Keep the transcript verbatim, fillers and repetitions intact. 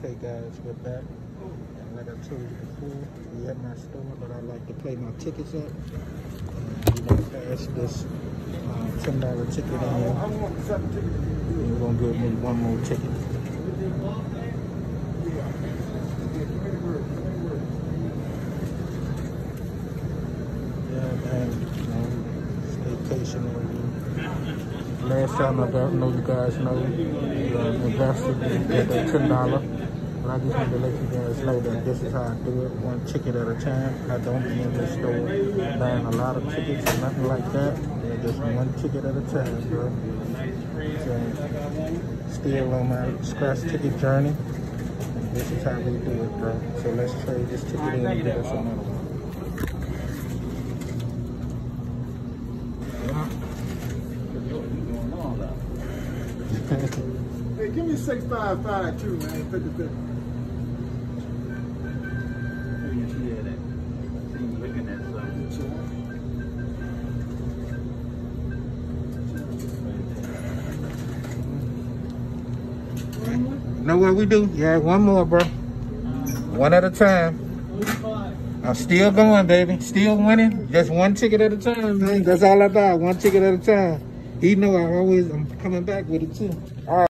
Okay guys, we're back. And like I told you before, we at my store, but I like to play my tickets up. And we're gonna cash this uh, ten dollar ticket in here. And we're gonna give me one more ticket. Yeah, man, you know, stay patient over here. Last time I don't know you guys know, uh, invested in that ten dollar. But I just need to let you guys know that this is how I do it, one ticket at a time. I don't be in the store buying a lot of tickets or nothing like that. Yeah, just one ticket at a time, bro. So, still on my scratch ticket journey. And this is how we do it, bro. So let's trade this ticket in and get us another one. Hey, give me six five five two, man. fifty fifty. Know what we do? Yeah, one more, bro. One at a time. I'm still going, baby. Still winning. Just one ticket at a time, man. That's all I got. One ticket at a time. He know I always, I'm coming back with it too. All right.